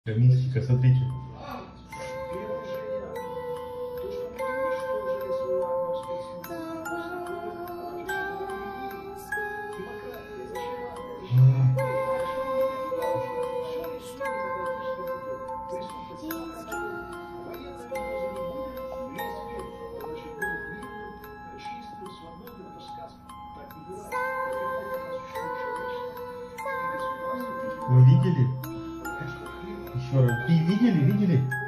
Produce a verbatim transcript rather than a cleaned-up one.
Мистика, смотрите. Вы видели? Еще раз. И видели, видели?